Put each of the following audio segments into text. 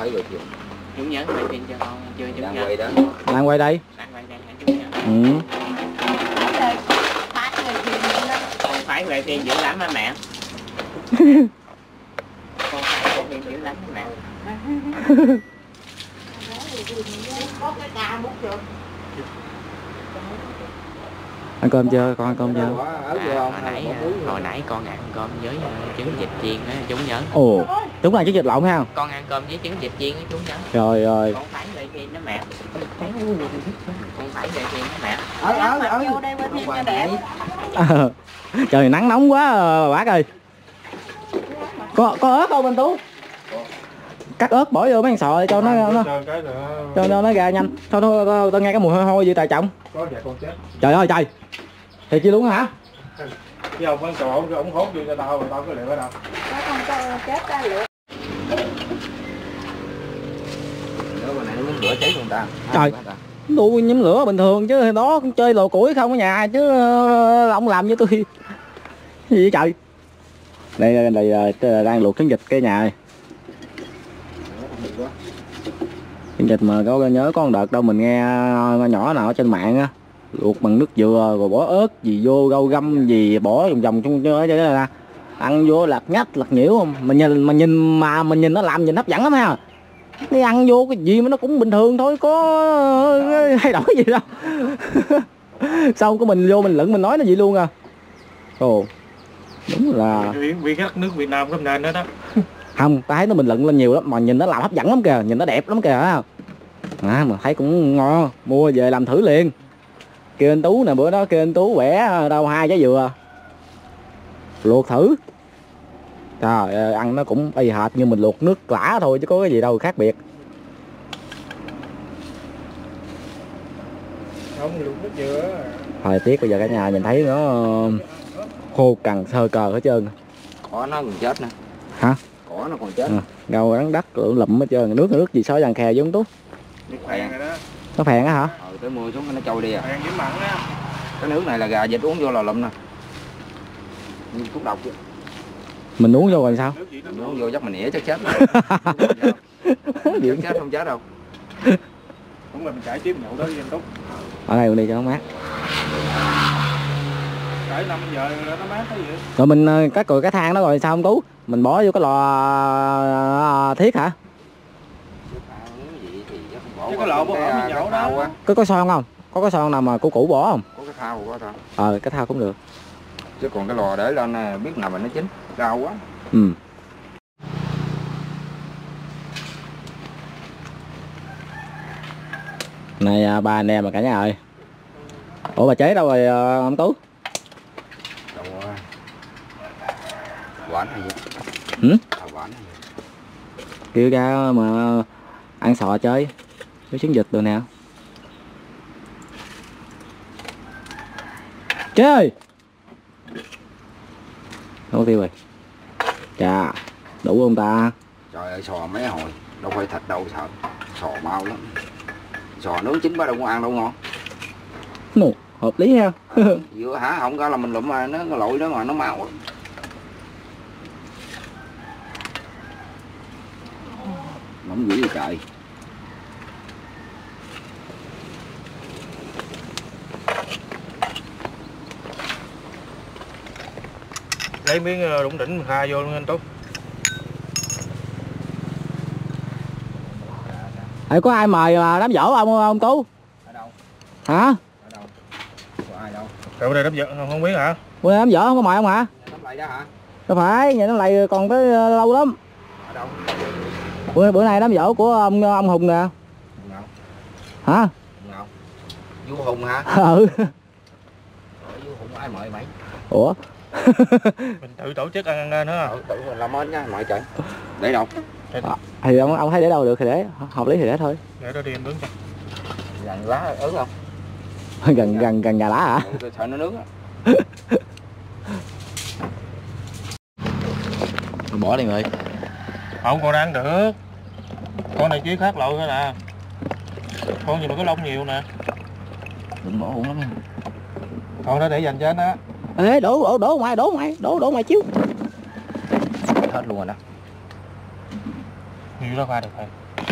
phải rồi chưa? Dũng nhớ quay phim cho con chưa? Dũng Đang nhớ. quay đó. Đang quay đây. Đang quay đang hả Dũng nhớ? Ừ. Con phải quay phim dữ lắm á mẹ. Con phải quay phim dữ lắm á mẹ. Ăn cơm chưa? Con ăn cơm chưa? Hồi nãy con ăn cơm với trứng vịt chiên á, Dũng nhớ. Ồ, đúng là trứng vịt lộn ha. Con ăn cơm với trứng vịt chiên á, Dũng nhớ. Rồi rồi. Con phải quay phim đó mẹ. Con phải quay phim đó mẹ. Vô đây quay phim cho đẹp. Trời nắng nóng quá bác ơi. Có ớt không anh Tú? Cắt ớt bỏ vô mấy con sò cho nó ra nhanh. Thôi tao nghe cái mùi hôi hôi vậy tài trọng. Trời ơi trời. Thiệt chi luôn hả? Chứ không con sò ông hốt vô cho tao có liệu ở đâu. Nó không có chết ta lựa. Nữa bên này nó muốn lửa cháy người ta. Trời. Tôi nhóm lửa bình thường chứ đó cũng chơi lò củi không ở nhà chứ ông làm với tôi gì vậy trời. Đây đang luộc trứng vịt cái nhà này. Trứng vịt mà có nhớ có một đợt đâu mình nghe nhỏ nào ở trên mạng á, luộc bằng nước dừa rồi bỏ ớt gì vô, rau găm gì bỏ vòng vòng chung cho ra ăn vô lạt nhách lạt nhiễu không mà nhìn nó làm nhìn hấp dẫn lắm ha. Đi ăn vô cái gì mà nó cũng bình thường thôi, có thay đổi gì đâu. Xong cái mình vô mình lựng mình nói nó vậy luôn à. Ồ, đúng là Vì cái đất nước Việt Nam không nên đó đó. không, ta thấy nó mình lựng lên nhiều lắm mà nhìn nó làm hấp dẫn lắm kìa, nhìn nó đẹp lắm kìa. Mà thấy cũng ngon, mua về làm thử liền. Kêu anh Tú nè, bữa đó kêu anh Tú bẻ đâu 2 trái dừa luộc thử. Trời ơi, ăn nó cũng y hệt như mình luộc nước lã thôi chứ có cái gì đâu khác biệt. Không luộc nước dừa. Thời tiết bây giờ cả nhà nhìn thấy nó khô cằn sơ cờ hết trơn. Cỏ nó còn chết nè. Hả? Cỏ nó còn chết. Rau rắn đất lụm hết trơn, nước gì xói vàng khè giống Tú. Nước phèn rồi đó. Nó phèn á hả? Tới mưa xuống nó trôi đi à. Phèn dính mặn đó. Cái nước này là gà vịt uống vô là lụm nè. Thuốc độc chứ. Mình uống vô rồi sao? Mình uống vô chắc mình ỉa chắc chết. Chết không chết đâu. Cũng là mình trải tiếp nhậu đó đi anh Túc. Ở đây đi cho nó mát. Trải 5 giờ nó mát cái gì. Rồi mình cắt cùi cái than đó rồi sao không Tú? Mình bỏ vô cái lò thiết hả? Chứ cái lò của mình nhậu đó. Có son không? Có cái son nào mà cũ bỏ không? Có cái thau có thau. Cái thau cũng được. Chứ còn cái lò để lên biết nào mà nó chín, rau quá. Ừ. Này ba anh em mà cả nhà ơi. Ủa bà chế đâu rồi ông Tú? Đâu rồi. Quán hay gì? Hử? Quán hay gì? Kêu ra mà ăn sò chơi với trứng vịt rồi nè. Chế ơi. Không tiêu rồi. Chà, đủ không ta? Trời ơi sò mấy hồi, đâu phải thịt đâu sợ. Sò mau lắm. Sò nướng chín bắt đâu có ăn đâu ngon. Nè, hợp lý ha. Vừa hả không có là mình lụm mà nó lội đó mà nó mau lắm. Nóng dữ vậy trời. Lấy miếng đụng đỉnh mình pha vô luôn anh Tú. Có ai mời đám giỗ ông Tú? Ở đâu? Hả? Ở đâu? Có ai đâu? Cậu đây đám giỗ không biết hả? Bữa đám giỗ không có mời ông hả? Tấm lầy đó hả? Đâu phải, nhà nó lại còn tới lâu lắm. Ở đâu? Bữa nay đám giỗ của ông Hùng nè. Hùng nào? Hả? Hùng nào? Vua Hùng hả? Ừ. Vua Hùng ai mời mày? Ủa? Mình tự tổ chức ăn nữa. Tự mình làm ơn nha, mời trời. Để đâu? Thì ông thấy để đâu được thì để, hợp lý thì để thôi. Để đó đi em nướng cho. Gần lá ớt không? gần nhà lá hả? Tôi sợ nó nướng á. Bỏ đi người. Không, con đang được. Con này chỉ khác loại thôi nè. Con gì mà có lông nhiều nè. Đừng bỏ uổng lắm nha. Con đó để dành cho anh á. Ê, đổ ngoài chiếu. Hết luôn rồi đó. Nhiều đó pha được rồi.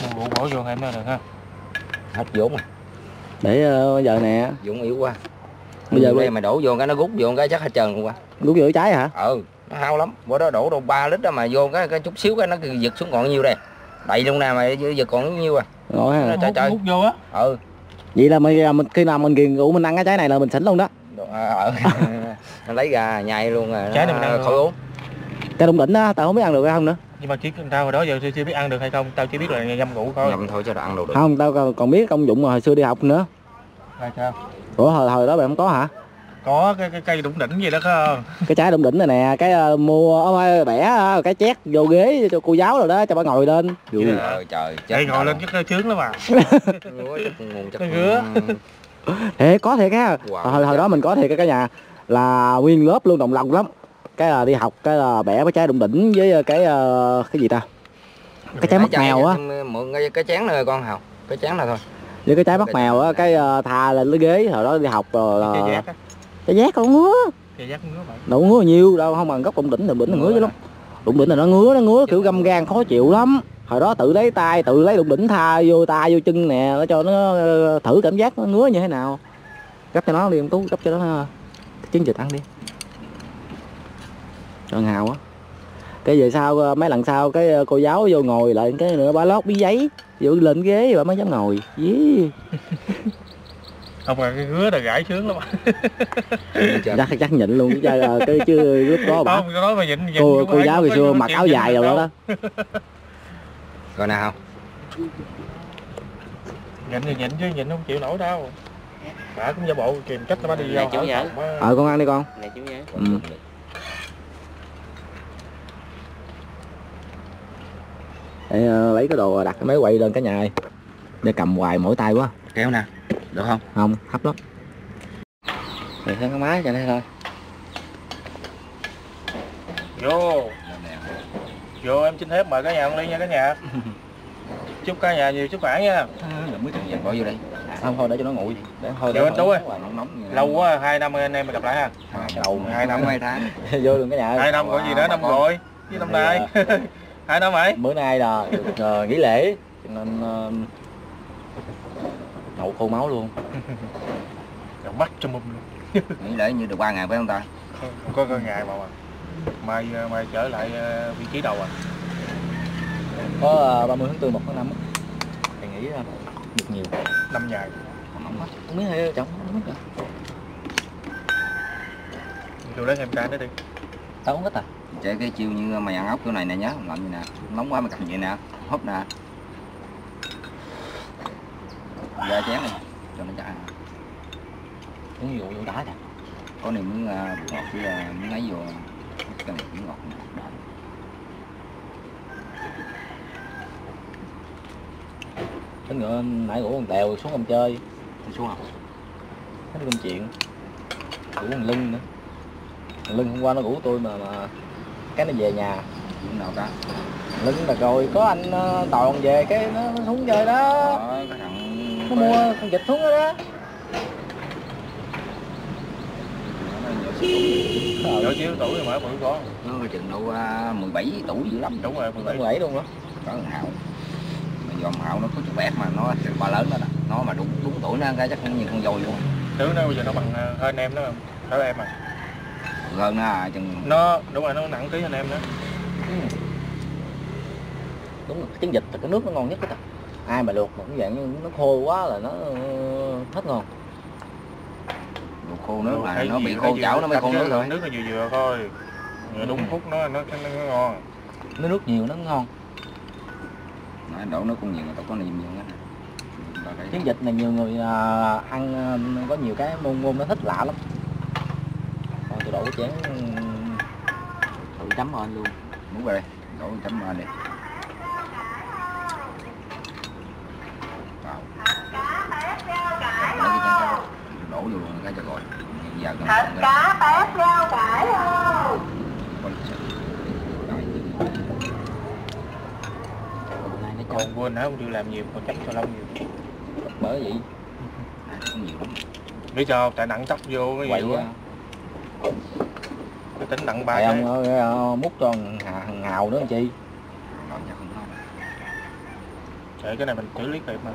Bộ bỏ vô em nữa được ha. Hết vốn rồi. Để bây giờ nè. Vốn yếu quá. Bây giờ đây mà đổ vô cái nó rút vô cái chắc hết trơn luôn quá. Rút vô trái hả? Nó hao lắm. Bữa đó đổ đâu 3 lít đó mà vô cái chút xíu cái nó giật xuống còn nhiêu đây. Đầy luôn nè mà giật còn nhiêu à. Ngồi ha. Trời hút vô á. Vậy là mình khi nào mình ghiền rượu mình ăn cái trái này là mình xỉn luôn đó. Nó lấy ra nhai luôn rồi. Trái này mình ăn khỏi uống. Cái đụng đỉnh đó tao không biết ăn được hay không nữa. Nhưng mà tao hồi đó giờ chưa biết ăn được hay không, tao chỉ biết là ngâm rượu thôi. Ngâm thôi cho nó ăn được. Không, tao còn biết công dụng hồi xưa đi học nữa. Sao? Ủa hồi đó bạn không có hả? Có cái cây đụng đỉnh gì đó không? Cái trái đụng đỉnh này nè, cái mua bẻ cái chét vô ghế cho cô giáo rồi đó cho bà ngồi lên. Trời chết. Ngồi lên chắc chướng lắm mà. Chắc ngứa. Thế có thiệt á. Hồi đó mình có thiệt cái nhà là nguyên lớp luôn đồng lòng lắm. Cái là đi học cái là bẻ cái trái đụng đỉnh với cái gì ta? Cái trái mắt mèo á. Mượn cái chén này con Hào. Cái chén này thôi. Với cái trái mắt mèo á, cái thà lên cái ghế hồi đó đi học rồi là cái giác con ngứa. Cái giác ngứa vậy. Đâu ngứa nhiều đâu, không bằng gốc đụng đỉnh là ngứa chứ lắm. Đụng đỉnh là nó ngứa kiểu găm gan khó chịu lắm. Hồi đó tự lấy tay, tự lấy đụng đỉnh tha vô tay vô chân nè, nó cho nó thử cảm giác nó ngứa như thế nào. Gấp cho nó đi em Tú, gấp cho nó trứng vịt ăn đi. Cho Hào á. Cái về sau mấy lần sau cái cô giáo vô ngồi lại cái nữa bà lót bí giấy vô lên ghế bà mới dám ngồi. Không là cái ngứa là gãi sướng lắm. chắc nhịn luôn cái chứ lúc đó bà không, nói mà nhịn cô giáo ngày xưa mặc áo dài rồi đó. Rồi nào. Nhịn thì nhịn chứ nhịn không chịu nổi đâu. Bà cũng giả bộ kìm cách nó đi vô. Con ăn đi con. Này chú nhớ. Để lấy cái đồ đặt cái máy quay lên cái nhà ơi. Để cầm hoài mỗi tay quá. Kéo nè. Được không? Không, hấp lắm. Để thấy cái máy cho đây thôi. Vô em xin phép mời cả nhà ăn ly nha cả nhà. Chúc cả nhà nhiều sức khỏe nha. Mới tự nhiên bỏ vô đây. Không thôi để cho nó nguội. Để thôi. Vô anh Tú ơi. Lâu quá 2 năm anh em mình gặp lại ha. Đầu 2 năm 2 tháng. vô đường cái nhà ơi. 2 năm gọi gì nữa, năm rồi. Với năm nay. 2 năm vậy? Bữa nay là được nghỉ lễ cho nên nhậu khô máu luôn. Rồi mắt cho mum luôn. Nghỉ lễ như được 3 ngày phải không ta? Không có ngày mà. Mai trở lại vị trí đầu à. Có 30 tháng 4 1 tháng 5 thì nghỉ được nhiều. 5 ngày. Không biết hay chồng không biết rồi. Tôi lấy em cái đó đi. Tao không thích à. Chơi cái chiêu như mày ăn ốc chỗ này nè nhớ, làm gì nè. Nóng quá mày cầm vậy nè, húp nè. Ra chén đi, cho nó chả. Uống rượu vô đá kìa. Có này miếng bột ngọt với miếng ấy vô. Cái này miếng ngọt. Tính ngựa nãy ngủ con Tèo xuống công chơi. Xuống không? Hết công chuyện. Ngủ con Lưng nữa. Lưng hôm qua nó ngủ tôi mà cái nó về nhà. Chuyện nào ta? Lưng là rồi có anh Toàn về cái nó xuống chơi đó. Cái thằng nó mua con vịt xuống đó đó. Nhỏ xíu tuổi rồi mà bự con. Nó chừng đâu 17 tuổi dữ lắm. Đúng rồi, 17 luôn đó. Có thằng Hạo. Mà dòm Hạo nó có chút bét mà nó ba lớn đó. Nó mà đúng tuổi nó cái chắc như con dồi luôn. Tướng nó bây giờ nó bằng hơn em đó không? Hơn em à. Hơn nó chừng. Nó đúng rồi, nó nặng tí hơn em nữa. Đúng rồi, trứng vịt là cái nước nó ngon nhất đó. Ai mà luộc mà cũng dạng như nó khô quá là nó hết ngon. Luộc khô nước là nó bị khô chảo nó mới khô nước thôi. Nước là vừa thôi. Đúng phút nó ngon. Nó nước nhiều nó ngon. Nói đổ nó cũng nhiều, tao có niềm nhiều hết. Trứng vịt này nhiều người ăn có nhiều cái môn nó thích lạ lắm. Còn tôi đổ chén tự chấm vào anh luôn. Muốn vào đây, đổ chấm vào đây. Vào. Lấy cái chén cá đổ vô luôn cái cho gọi. Giờ thịt cá tép rau cải không? Còn quên hả, không chịu làm nhiều, còn chấm cho lâu nhiều. Bởi vậy không nhiều lắm. Biết sao, tại nặng tóc vô cái gì quá. Cái tính nặng 3 cái. Ông múc cho thằng Hào nữa làm chi. Để cái này mình xử lý kịp mà.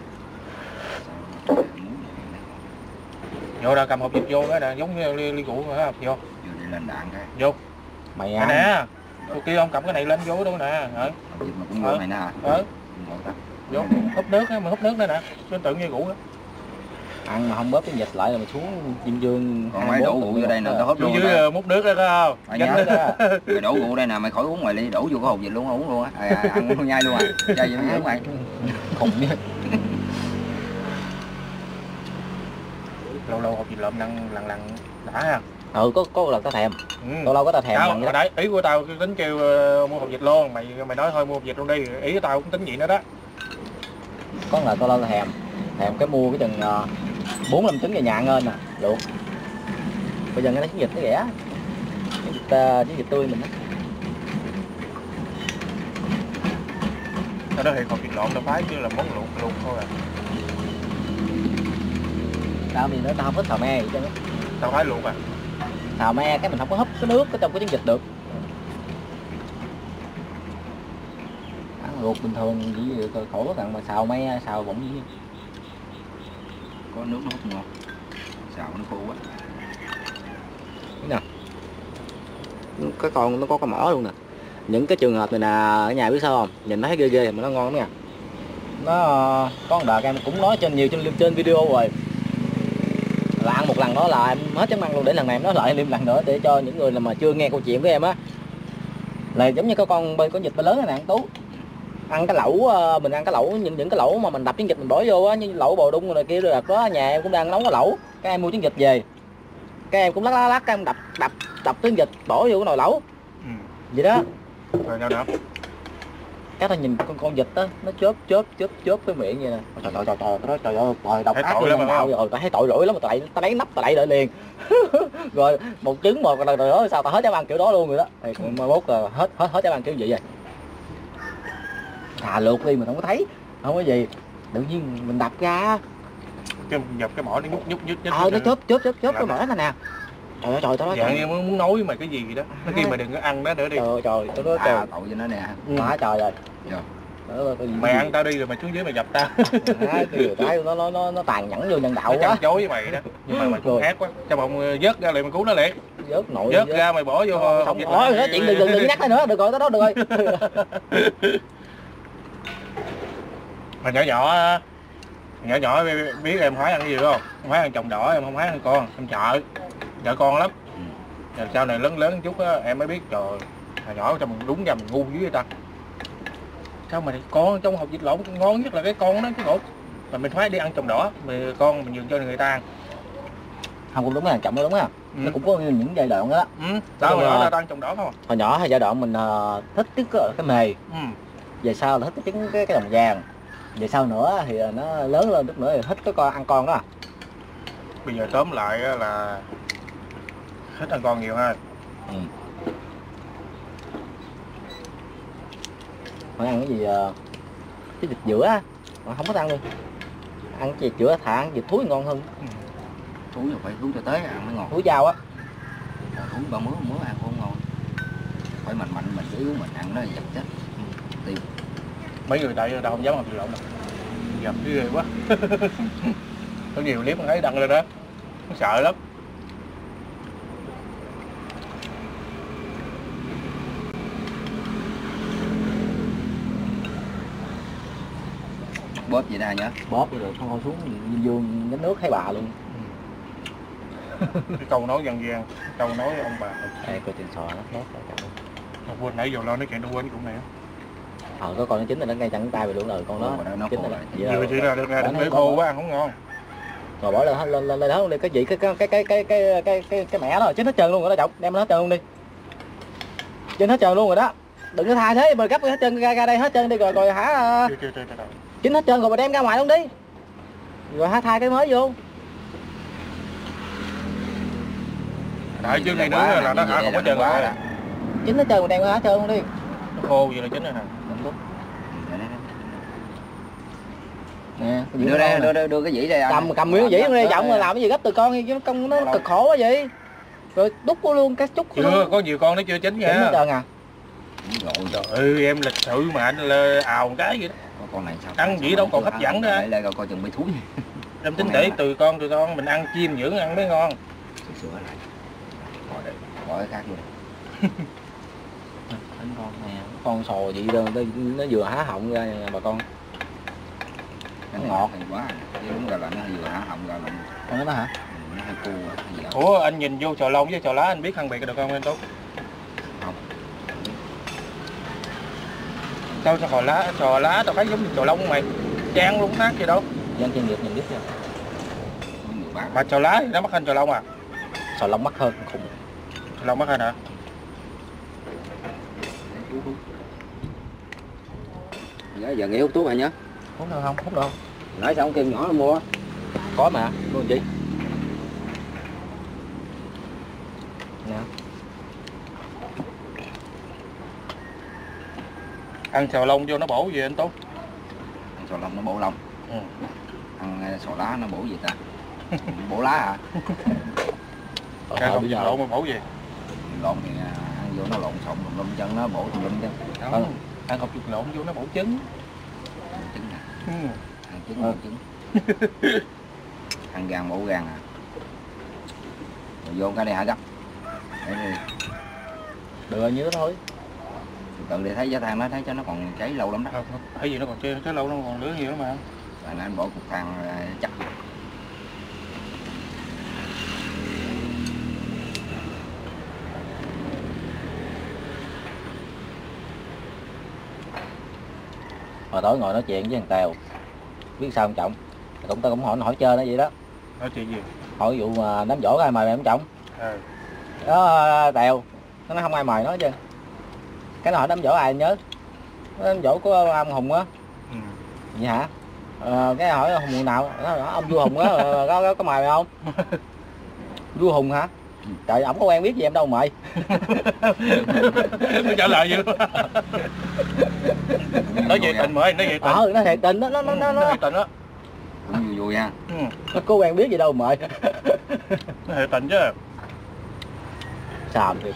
Vô ra cầm hộp vịt vô cái nè, giống như ly rượu rồi á, vô. Vừa đi lên đạn cái. Vô. Mày Nè ăn. nè. Tôi kêu ông cầm cái này lên vô đâu nè. Rồi. Hộp vịt mà cũng vô này nè. Vô, húp nước á, mà húp nước nữa nè. Chứ tự như rượu á. Ăn mà không bóp cái dịch lại là mày xuống Diêm Dương. Còn mày đổ rượu vô đây nè, tao húp Vô luôn. dưới múc nước đó không? Mày nhớ mày đổ rượu đây nè, mày khỏi uống ngoài ly, đổ vô cái hộp vịt luôn, uống luôn á. Ăn nhai luôn à. Chơi vậy mới uống mày. Khùng đi. Lâu lâu hộp vịt lợm lằn đã ha. Ừ, có lần tao thèm. Lâu lâu có tao thèm lần vậy. Đấy, ý của tao tính kêu mua hộp vịt luôn, mày nói thôi mua hộp vịt luôn đi, ý của tao cũng tính vậy nữa đó. Có lần tao lâu tao thèm cái mua cái chừng 4-5 trứng về nhà ăn ơn nè, luộc. Bây giờ nghe nói chiến dịch nó rẻ. Chiến dịch tươi mình á. Tao nói thiệt hộp vịt lộn tao phái chứ là món luộc thôi à. Tao thì nó tao không thích xào me vậy chứ. Tao phái luộc à. Xào me cái mình không có húp cái nước ở trong cái chiến dịch được. Ăn luộc bình thường gì khổ thằng mà xào me xào bụng gì. Có nước nó hút ngon. Xào nó khô quá. Cái nào? Cái con nó có cái mỏ luôn nè. Những cái trường hợp này nè ở nhà biết sao không? Nhìn nó thấy ghê ghê mà nó ngon lắm nha. Nó có một đợt em cũng nói trên video rồi. Là ăn một lần đó là em hết chấm ăn luôn, để lần này em nói lại thêm lần nữa để cho những người mà chưa nghe câu chuyện của em á. Là giống như cái con bên có dịch lớn này nè anh Tú. Ăn cái lẩu mình ăn cái lẩu những cái lẩu mà mình đập chiến dịch mình bỏ vô á, như lẩu bò đung rồi kia rồi đó, nhà em cũng đang nấu cái lẩu. Các em mua chiến dịch về. Các em cũng lắc các em đập chiến dịch bỏ vô cái nồi lẩu. Vậy đó. Rồi sao nữa? Các ta nhìn con vịt đó nó chớp cái miệng vậy nè. Trời ơi độc ác luôn nào rồi, tao thấy tội lỗi lắm mà tao lấy nắp tao đẩy liền. Rồi một trứng một lần rồi đó sao tao hết dám ăn kiểu đó luôn rồi đó. Thì mai mốt là hết dám ăn kiểu vậy rồi. Thà luộc đi mình không có thấy, không có gì. Tự nhiên mình đập ra Cái dập cái mỏ nó nhúc. nó chớp cái mỏ này nè. Trời tao nói dạng như muốn nói mày cái gì đó. Nó kêu mày đừng có ăn nó nữa đi. Trời tao nói trời. Tội cho nó nè. Má trời rồi. Mày ăn tao đi rồi mày xuống dưới mày dập tao. Cái nó tàn nhẫn vô nhân đạo nó quá. chối với mày đó. Nhưng mà mày cũng ác quá. Cho bọn vớt ra lại mày cứu nó liền. Vớt ra mày bỏ vô không nói nói chuyện đừng nhắc nữa, được rồi tới đó được rồi. Mà nhỏ biết em khoái ăn cái gì không? Em khoái ăn chồng đỏ, em không khoái ăn con, em sợ con lắm. Rồi sau này lớn chút á em mới biết trời, hồi nhỏ cho mình đúng ra mình ngu dữ vậy ta. Sao mà con trong hộp vịt lộn ngon nhất là cái con đó chứ bộ. Mà mình khoái đi ăn chồng đỏ, con mình nhường cho người ta ăn. Không cũng đúng là chậm đúng không? Nó cũng có những giai đoạn đó. Tao là ăn chồng đỏ không? Hồi nhỏ hay giai đoạn mình thích cái mề. Về sau là thích cái đồng vàng. Về sau nữa thì nó lớn lên chút nữa thì thích cái con ăn con đó. Bây giờ tóm lại là thích ăn con nhiều hơn. Phải ăn cái gì cái vịt giữa á, mà không có ăn luôn. Ăn cái vịt giữa thà ăn vịt thúi ngon hơn. Thúi rồi phải thúi cho tới ăn mới ngon. Thúi dao á. Thúi ba mứa ăn cũng ngon. Phải mạnh mình yếu mình ăn nó giật chết. Tiêu. Mấy người tại tao không dám ăn thịt lộn đâu. Gặp cái ghê quá. Có nhiều clip mình thấy đăng lên đó. Nó sợ lắm. Bóp vậy nè nhá. Bóp rồi không xuống Diêm Dương cái nước thấy bà luôn. Cái câu nói dân gian, câu nói ông bà. Đây coi trên sò nó khác rồi. Không quên nãy giờ lo nói chuyện đâu quên cũng này. Có con nó chín rồi nó ngay chặn tay về luôn rồi con đó. Nó chín khô rồi. lại. Vừa chỉ ra được ra đừng để khô quá ăn không ngon. Rồi bỏ lên đó luôn đi cái gì cái mẻ đó chín hết trơn luôn rồi đó chọc, đem nó hết trơn luôn đi. Chín hết trơn luôn rồi đó. Đừng có tha thế mà gấp hết trơn ra đây hết trơn đi rồi hả. Chín hết trơn rồi mà đem ra ngoài luôn đi. Rồi hả thay cái mới vô. Tại chứ này nữa là nó hả không có trơn rồi. Chín hết trơn mà đem ra hết trơn luôn đi. Nó khô vậy là chín rồi nè. Nè, đưa cái dĩ đây ăn. Cầm miếng dĩ đây giọng làm cái gì gấp từ con chứ con nó cực khổ quá vậy. Rồi đút luôn cái chút chưa có nhiều con nó chưa chín nha. Chín hết trơn à. Trời ơi em lịch sự mà anh là ào một cái vậy đó. Có con này sao ăn gì đâu còn hấp dẫn nữa. Để lại coi chừng bị thúi. Em tính để từ con mình ăn chim dưỡng ăn mới ngon. Sửa lại. Bỏ cái khác luôn. Đánh con nè, con sò gì đâu, nó vừa há họng ra nè bà con. Nó ngọt thì quá. Chứ đúng ra là nó vừa há họng ra là Con đó hả? nó hơi cua gì đó. Ủa anh nhìn vô sò lông với sò lá anh biết phân biệt được không anh Tú? Không. Sao sò lá tao thấy giống như sò lông mày. Trang luôn khác gì đâu. Dân chuyên nghiệp nhìn biết chưa? Mà sò lá thì nó mắc hơn sò lông à? Sò lông mắc hơn khủng. Sò lông mắc hơn hả? Giờ nghỉ hút thuốc hả nhá? Hút đâu không? Hút đâu? Nãy sao ông kêu nhỏ nó mua? Có mà, mua gì? Nè. Ăn sò lông vô nó bổ gì anh Tú? Ăn sò lông nó bổ lông. Ừ. Ăn sò lá nó bổ gì ta? Bổ lá hả? Ăn không lộn mà bổ gì? Lộn thì ăn vô nó lộn xộn lum chân nó bổ tùm lum chân. Không. Ăn không lộn vô nó bổ trứng. Trứng nè. Ừ. Ăn trứng bổ trứng. Ăn gan bổ gan à. Rồi vô cái này hả gấp. Để đi. Được nhớ thôi. Từ để thấy giá than nó thấy cho nó còn cháy lâu lắm đó. Không, thấy gì nó còn cháy lâu nó còn lửa nhiều lắm mà. Rồi anh bỏ cục than chắc. Hồi tối ngồi nói chuyện với thằng Tèo, biết sao không Trọng? Tao cũng hỏi chơi nó vậy đó. Nói chuyện gì? Hỏi vụ mà đám dỗ ai mời mày không Trọng? Ừ. Đó Tèo, nó nói không ai mời nó chứ. Cái nó hỏi đám dỗ ai nhớ? Đám dỗ của ông Hùng á. Ừ. Vậy hả? Cái hỏi Hùng nào? Nó hỏi ông vua Hùng á, có mời mày không? Vua Hùng hả? Trời, ổng có quen biết gì em đâu mày. Nó trả lời gì luôn. Nói vậy tình mới, nói vậy tình. Nó thiệt tình đó, nó thiệt tình đó. Cũng vui vui nha. Ừ. nó có quen biết gì đâu mày. Nó thiệt tình chứ. Xàm thì.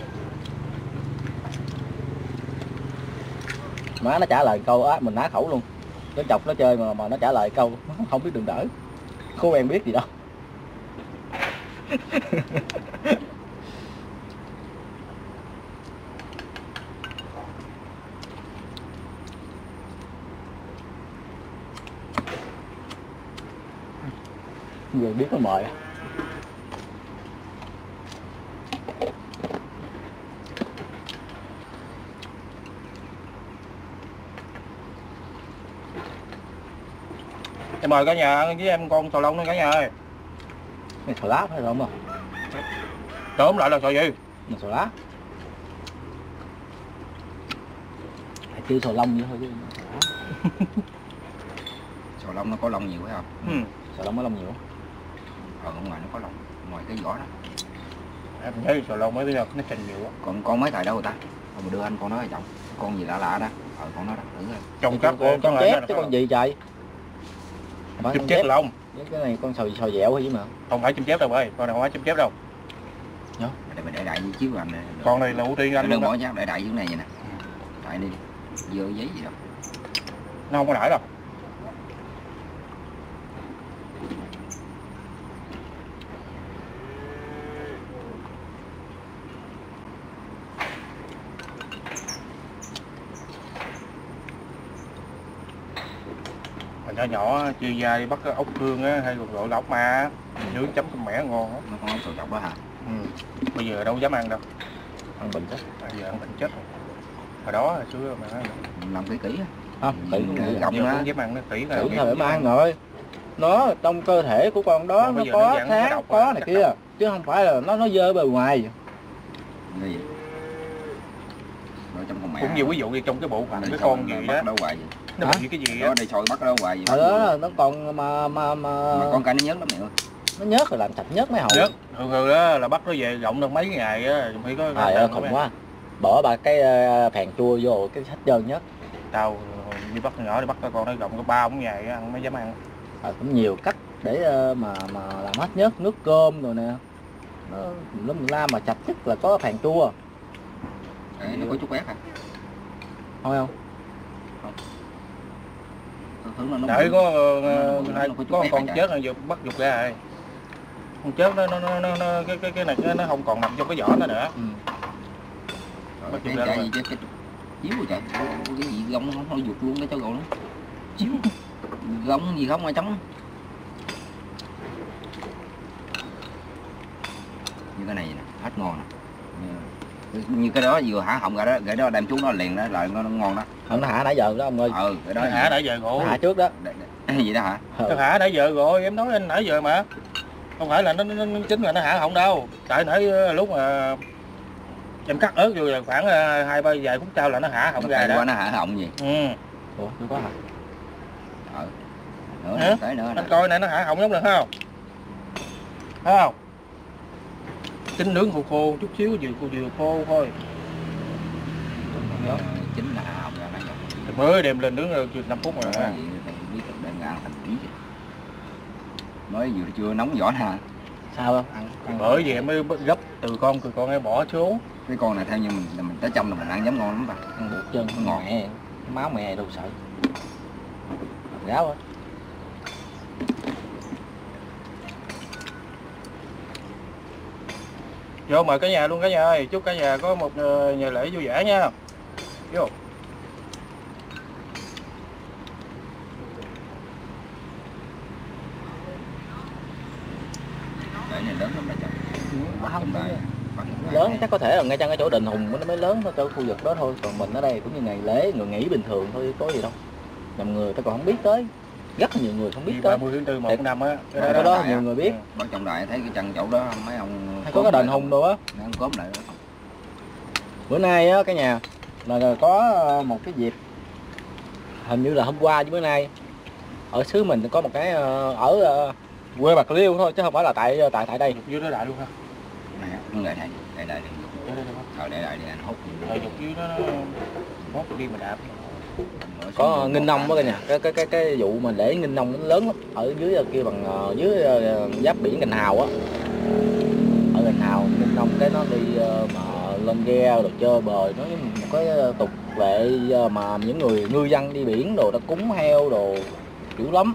Má nó trả lời câu á, mình ná khẩu luôn. Nó chọc nó chơi mà nó trả lời câu không biết đường đỡ. Có quen biết gì đâu. Người biết nó mời. Em mời cả nhà ăn với em con sò lông nữa cả nhà ơi. Này sò lá phải không? Tóm lại là sò gì? Này sò lá. Phải kêu sò lông vậy thôi chứ. Sò lông nó có lông nhiều phải không? Ừ. Sò lông có lông nhiều. Ở ngoài nó có lông, ngoài cái vỏ đó. Em nhớ sò lông mới bây giờ nó trình nhiều quá. Còn con mấy tại đâu rồi ta? Thôi mà đưa anh con đó chồng. Con gì lạ lạ đó. Con đó đó, thử coi. Trồng các con chép chứ con gì trời? Chim chép lông. Cái này con sò dẻo hay gì mà. Không phải chim chép đâu ơi, con này không phải chim chép đâu. Để mình để đại dưới chiếu anh. Con này là ưu tiên anh đừng luôn bỏ đó. nhá, để đại dưới này vậy nè. Đại đi. Vô giấy gì đâu. Nó không có đãi đâu. Nhỏ nhỏ chia da đi bắt cái ốc hương á, hay còn gọi là ốc ma nướng chấm con mẻ ngon á. Nó con ốc sò chọc đó hả? Ừ. Bây giờ đâu dám ăn đâu. Ăn bình chết. Bây giờ ăn bệnh chết rồi. Hồi đó là xưa mà ăn. Làm kỹ kỹ á. Không, kỹ cũng vậy. Gọng Giờ á. không dám ăn nó kỹ là. Kỹ thời mà ăn rồi. Nó trong cơ thể của con đó nó có tháng có này kia, chứ không phải là nó dơ bề ngoài. Cái gì? Đó trong con mẹ. Cũng nhiều ví dụ như trong cái bộ phận cái con gì đó. Đâu hoài vậy? Nó bị cái gì Đó á. đây soi bắt đâu hoài vậy? Ở đó nó còn mà con cái nó nhớt lắm mẹ ơi. nó nhớt rồi làm sạch nhớt mấy hồi. Nhớt, thường đó là bắt nó về gọng được mấy ngày á, phải có. Trời ơi khùng quá. Bỏ ba cái phèn chua vô cái hết trơn nhớt. Tao đi bắt nhỏ đi bắt con nó gọng có 3-4 ngày ăn mới dám ăn. Cũng nhiều cách để mà làm hết nhớt, nước cơm rồi nè. Nó lum la mà sạch nhất là có phèn chua. Đấy, nó có chút ép hả? Thôi không? đợi có có con chết rồi bắt giục ra rồi. Con chết nó cái này nó không còn nằm trong cái vỏ nó nữa. Bắt giục ra rồi. Cái chiếu rồi trời. Cái gì gông nó giục luôn cái cháu gồ nó. Chiếu. Gông gì không mà trống. Như cái này nè, hết ngon nè. Như cái đó vừa hả họng ra đó, cái đó đem xuống nó liền đó, lại nó ngon đó. Không, nó hả nãy giờ đó ông ơi. Cái đó hả nãy giờ rồi. Hả trước đó. Gì đó hả? Nó hả nãy giờ rồi, em nói anh nãy giờ mà. Không phải là nó chính là nó hả họng đâu. Tại nãy lúc mà em cắt ớt vô là khoảng 2-3 vài phút sau là nó hả họng ra đó. Nó hả họng gì? Ủa, không có hả? Nữa, tới nữa. Anh coi này nó hả họng giống được không? Thấy không? Chính nướng khô khô chút xíu vừa khô thôi. Chính là hả họng ra này. Mới đem lên nướng rồi 5 phút rồi. Biết đem ra thành tí. Mới vừa chưa nóng vỏ nè. Sao không? Ăn Bởi vì em mới gấp từ con em bỏ xuống. Cái con này theo như mình tới trong là mình ăn giống ngon lắm bà. ăn bột chân Nó ngọt. mẹ, máu mẹ đâu sợ. Ráo á. Vô mời cả nhà luôn cả nhà ơi, chúc cả nhà có một ngày lễ vui vẻ nha. Vô. Để này lớn lắm bà chồng. Không lớn chắc có thể là ngay trong cái chỗ đền Hùng nó mới lớn thôi, chỗ khu vực đó thôi, còn mình ở đây cũng như ngày lễ người nghỉ bình thường thôi, có gì đâu. Nhầm người ta còn không biết tới, rất là nhiều người không biết tới. 30 tháng 4 1 năm á. Cái đó nhiều người biết. Bác trọng đại thấy cái chân chỗ đó mấy ông Hay có cái đền Hùng đâu á. Ăn cốm lại đó. Bữa nay á cả nhà là có một cái dịp, hình như là hôm qua với bữa nay ở xứ mình có một cái ở quê Bạc Liêu thôi chứ không phải là tại đây. Dưới đó đại luôn ha. Này nó lại đây đây để lại đi anh hút. Dục dưới đó nó hút đi mà đạp. Có nghinh nông đó cả nhà, cái vụ mà để nghinh nông nó lớn lắm, ở dưới kia bằng dưới giáp biển Gành Hào á, ở Gành Hào nghinh nông cái nó đi mà lên ghe rồi chơi bời, nó một cái tục lệ mà những người ngư dân đi biển đồ đã cúng heo đồ dữ lắm.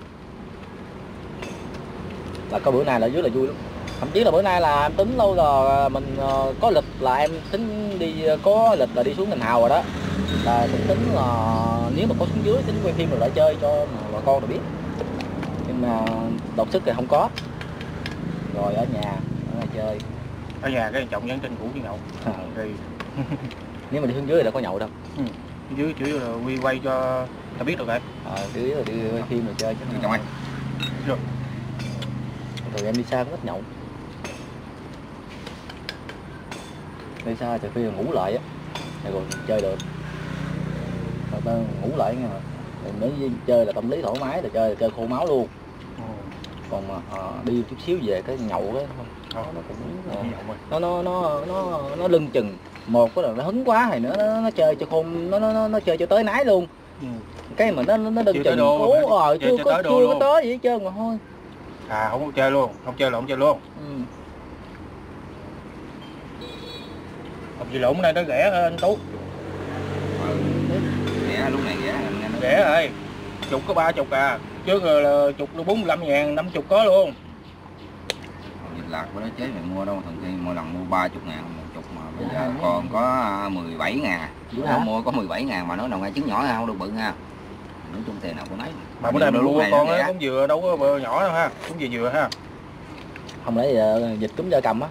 Là có bữa nay là dưới là vui lắm, thậm chí là bữa nay là em tính lâu rồi mình có lịch là em tính đi, có lịch là đi xuống Gành Hào rồi đó, là cũng tính là nếu mà có xuống dưới tính quay phim rồi lại chơi cho bà con được biết, nhưng mà đột sức thì không có, rồi ở nhà chơi. Ở nhà cái chồng nhắn tin cũ với nhậu. Thì nếu mà đi xuống dưới thì đâu có nhậu đâu. Dưới chủ yếu là quy quay cho ta biết được rồi. Dưới là đi quay phim rồi chơi chứ Trong anh. Rồi. Rồi em đi xa cũng ít nhậu. Đi xa trừ khi là ngủ lại á, rồi chơi được. Rồi ta ngủ lại nghe mà. Nếu chơi là tâm lý thoải mái là chơi khô máu luôn. Còn mà đi chút xíu về cái nhậu cái nó cũng nó lưng chừng. Một cái là nó hứng quá, hay nữa nó chơi cho khôn, nó chơi cho tới nái luôn. Cái mà nó lưng chừng cố rồi chưa có tới gì hết trơn mà thôi. Không có chơi luôn, không chơi là không chơi luôn. Không chơi lộn này nó rẻ hơn anh Tú. Rẻ lúc này rẻ rồi. Chục có 30 à, trước là chục nó 45.000, 50 có luôn. Dịch lạc của nó chế mình mua đâu, thường khi mỗi lần mua 30.000 một chục mà bây giờ còn có 17.000. Mua có 17.000 mà nó đồng ngay trứng nhỏ không được bự nha. Nói chung tiền nào cũng lấy. Mà bữa nay mình mua con á cũng vừa đâu có nhỏ đâu ha, cũng vừa ha. Không lẽ dịch cúm gia cầm á.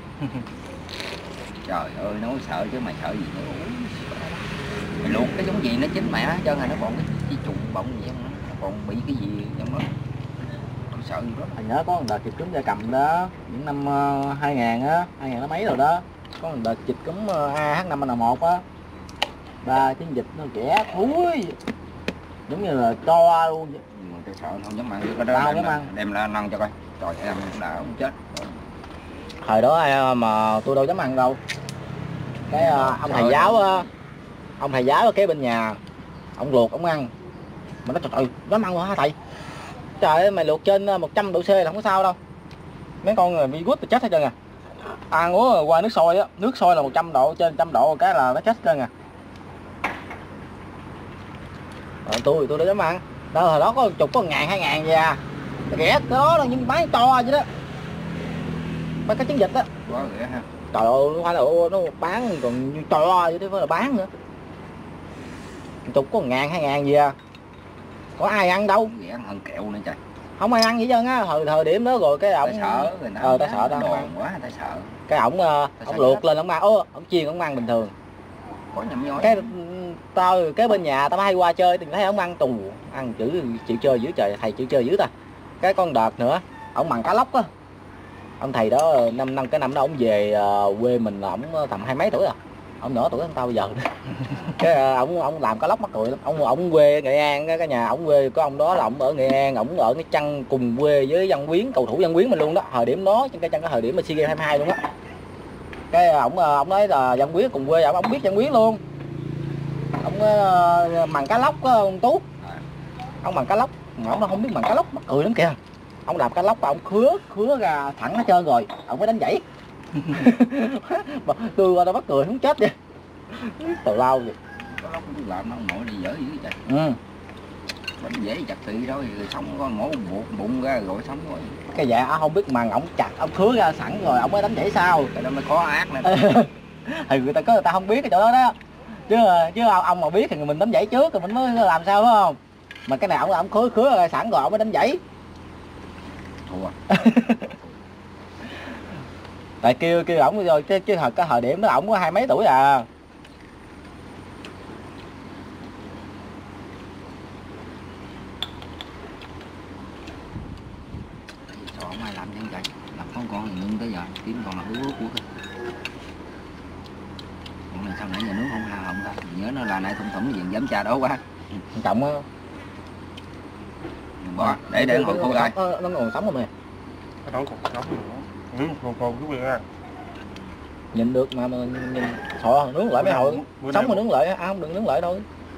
Trời ơi nói sợ chứ mày sợ gì nữa. Mày luộc cái giống gì nó chín mẹ hết trơn rồi, nó còn cái trùng bọng gì không, nó còn bị cái gì trong đó. Tôi sợ gì đó. Anh nhớ có một đợt dịch cúm gia cầm đó, những năm 2000 á, 2000 nó mấy rồi đó. Có một đợt dịch cúm AH5N1 á. Ba chiến dịch nó trẻ thúi. Giống như là cho luôn. Nhưng mà tôi sợ không dám ăn cái đó. Đem ra ăn cho coi. Trời em đã không chết. Thời đó mà tôi đâu dám ăn đâu. Cái ông thầy giáo ở kế bên nhà, ông luộc ông ăn, mà nó trời dám ăn hả thầy? Trời ơi mày luộc trên 100 độ C là không có sao đâu, mấy con người virus thì chết hết trơn à. Ăn uống qua nước sôi á, nước sôi là 100 độ, trên 100 độ cái là nó chết trơn à. Tôi đâu dám ăn. đó hồi đó có chục có 1.000 2.000 vậy à, rẻ đó là những máy to vậy đó, mấy cái trứng vịt á. Quá rẻ ha. Trời ơi nó phải là nó bán còn trời ơi chứ phải là bán nữa, chục có 1.000 2.000 gì à, có ai ăn đâu, Rẻ hơn kẹo nữa trời. không ai ăn gì trơn á. Thời điểm đó rồi cái ổng Ta sợ người ta sợ tao không đồn ăn. quá ta sợ. Cái ổng luộc lên ổng ăn, ổng chiên ổng ăn bình thường. Có nhầm nhói. Cái tao cái bên nhà tao hay qua chơi thì thấy ổng ăn tù, ăn chịu chơi dữ trời, thầy chịu chơi dữ ta. Cái con đợt nữa ổng mặn cá lóc á, ông thầy đó cái năm đó ổng về quê mình là ổng tầm 20 mấy tuổi à, ổng nhỏ tuổi hơn tao bây giờ cái ổng làm cá lóc mắc cười lắm. Ổng quê Nghệ An, cái nhà ổng quê có ông đó là ổng ở Nghệ An, ổng ở cái chăn cùng quê với Văn Quyến, cầu thủ Văn Quyến mình luôn đó, thời điểm đó cái chăn cái thời điểm mà SEA Games 22 luôn á. Cái ổng nói là Văn Quyến cùng quê, ổng biết Văn Quyến luôn. Ông mặn cá lóc á ông Tú, ông mặn cá lóc, ổng nó không biết mặn cá lóc mắc cười lắm kìa. Ông làm cá lóc và ông khứa ra thẳng hết trơn rồi ông mới đánh dãy. Tôi qua tao bắt cười không chết vậy, tào lao vậy. Cá lóc nó làm nó mỏi đi dở dữ trời. Bánh dễ chặt thị đó rồi sống con mổ bụng ra rồi sống rồi. Cái dạ không biết mặn ổng chặt ông khứa ra sẵn rồi ông mới đánh dãy sao. Cái đó mới khó ác nè. Thì người ta không biết cái chỗ đó đó, chứ ông mà biết thì mình đánh dãy trước rồi mình mới làm sao phải không. Mà cái này ổng khứa ra sẵn rồi ổng mới đánh dãy. Thua. Tại kêu ổng rồi chứ cái thời điểm đó ổng có 20 mấy tuổi à. Sao không ai làm chẳng vậy? Làm con thì ngưng tới giờ, kiếm còn là bú của kìa. Con này sao nãy giờ nước không hao hồng ta? Nhớ nó là nãy thủng gì dám cha đó quá. Trọng á. Bỏ, để ngồi khô lại. Nó còn sống không nè. Nó còn sống nữa. Còn cái việc ra. Nhìn được mà nhìn sợ nướng lại mấy hồi. Sống mà nướng lại, không đừng nướng lại thôi.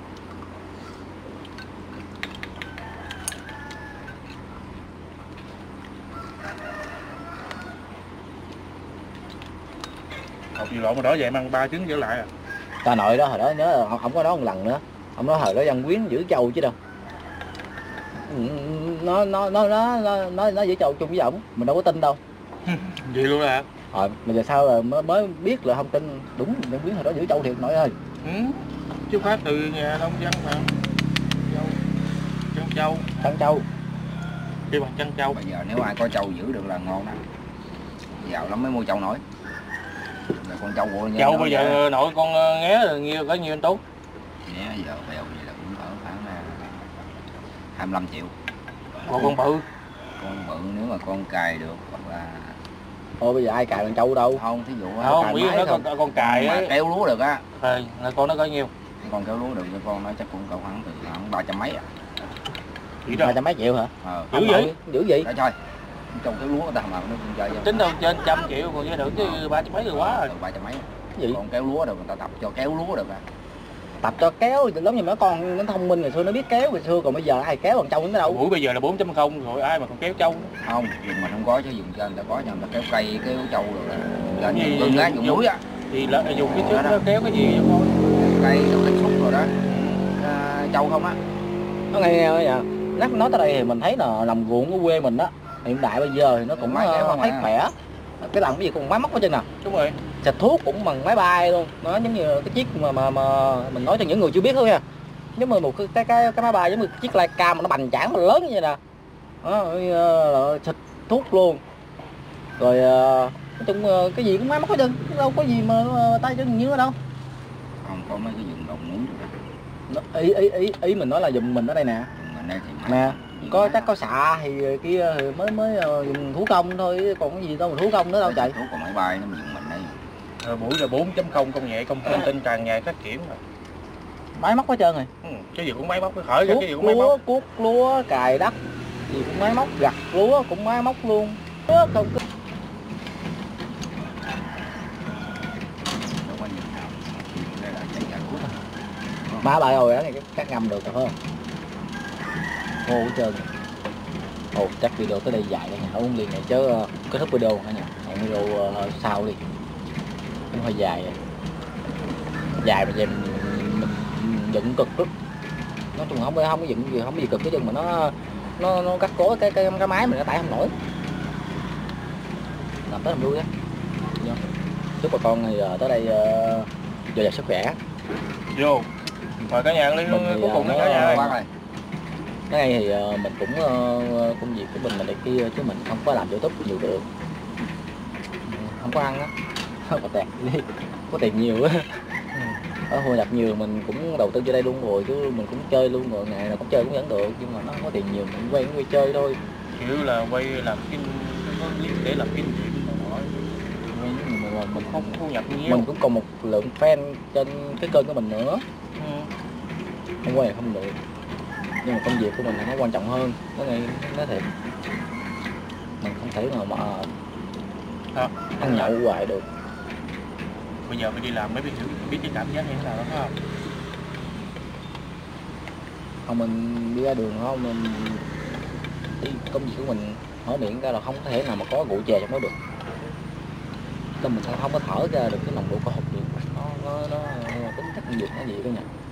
Học gì lộn mà đó vậy mang 3 trứng trở lại à. Ta nội đó hồi đó nhớ là không có đó một lần nữa. Ông nói hồi đó Văn Quyến giữ trâu chứ đâu. Nó giữ trâu chung với ổng, mình đâu có tin đâu. Vậy luôn à? Rồi mà giờ sao là mới biết là không tin, đúng Văn Quyến hồi đó giữ trâu thiệt nội ơi. Chứ phát từ nhà nông dân mà. Chăn trâu. Kêu bằng chăn trâu. Bây giờ nếu ai có trâu giữ được là ngon đó. Giàu lắm mới mua trâu nổi. Rồi con trâu của trâu bây giờ nội con nghé nhiều có nhiêu anh Tú? Nghé giờ bèo vậy là cũng ở khoảng 25 triệu. Còn con bự? Con bự nếu mà con cài được hoặc là Bây giờ ai cài con trâu đâu? Không, thí dụ không biết nó con cài mà kéo lúa được á. Là con nó có nhiêu? Con kéo lúa được cho con nó chắc cũng cỡ khoảng từ khoảng 300 mấy à. 300 mấy triệu hả? Dữ vậy? Dữ vậy? Đó chơi. Trồng kéo lúa người ta mà nó cũng chơi. Tính đâu trên 100 triệu còn với được chứ 300 mấy rồi quá rồi. 300 mấy. Gì? Còn kéo lúa được người ta tập cho kéo lúa được à. Tập cho kéo giống như mấy con nó thông minh ngày xưa nó biết kéo ngày xưa, còn bây giờ ai kéo bằng trâu nó đâu. Buổi bây giờ là 4.0 rồi ai mà còn kéo trâu. Không, dùng mình không có chứ dùng trên người ta có nhưng người ta kéo cây kéo trâu rồi là dùng gừng á, dùng muối á. Thì là dùng cái trước nó kéo cái gì cho con. Cây nó kết xúc rồi đó. Trâu không á. Nó nghe vậy. Nói tới đây thì mình thấy là làm ruộng của quê mình đó hiện đại bây giờ thì nó cũng thấy khỏe. Cái làm cái gì cũng máy móc hết trơn nè. Đúng rồi. Xịt thuốc cũng bằng máy bay luôn. Nó giống như cái chiếc mà mình nói cho những người chưa biết thôi nha. Giống như một cái máy bay giống như chiếc Laika mà nó bành trảng mà lớn như vậy nè. Đó, xịt thuốc luôn. Rồi nói chung cái gì cũng máy móc hết trơn, đâu có gì mà tay chân như ở đâu. Không có mấy cái dùng đầu muối. Ý mình nói là dùng mình ở đây nè. Mình đây thì nè có chắc có xạ thì kia thì mới dùng thủ công thôi, còn cái gì đâu mà thủ công nữa đâu chạy. Thuốc còn máy bay nó dùng mình đây. Buổi là 4.0 công nghệ thông tin tràn nhà phát triển rồi. Máy móc hết trơn rồi. Cái gì cũng máy móc, cái khởi ra cái gì cũng máy móc. Cuốc lúa, cài đất gì cũng máy móc, gặt lúa cũng máy móc luôn. Không đâu có nhiều nào. Đây là chạy gà cuốc. Má bài hồi đó này cắt ngâm được rồi phải không? Khô hết trơn. Chắc video tới đây dài rồi nha, không liền này chứ kết thúc video hả nha. Hẹn video sau đi. Nó hơi dài rồi. Dài mà về mình dựng cực lắm. nói chung không có dựng gì, không có gì cực, cái chân mà nó cắt cố cái máy mình nó tải không nổi, làm tới làm vui á. Chúc bà con thì tới đây dồi dào sức khỏe. Vô rồi cả nhà ly Mình thì, cuối cùng nó- cả nhà Bác ơi. Cái này thì mình cũng công việc của mình này kia chứ mình không có làm YouTube nhiều được, không có ăn á, có tẹt có tiền nhiều á, ở thu nhập nhiều mình cũng đầu tư vô đây luôn rồi, chứ mình cũng chơi luôn rồi, ngày nào cũng chơi cũng vẫn được, nhưng mà nó có tiền nhiều mình quay chơi thôi. kiểu là quay làm phim có để làm phim chuyện nọ, Mình không thu nhập nhiều. mình cũng còn một lượng fan trên cái kênh của mình nữa, Ừ. không quay không được, nhưng mà công việc của mình là nó quan trọng hơn, nó thiệt, mình không thể nào mà ăn nhậu hoài được. Bây giờ mình đi làm mới biết cái cảm giác như thế nào đó phải không? Không, mình đi ra đường không, mình đi công việc của mình mở miệng ra là không có thể nào mà có rượu chè trong đó được, nên mình không có thở ra được cái nồng độ cồn được, nó tính chất dược nó gì đó nha.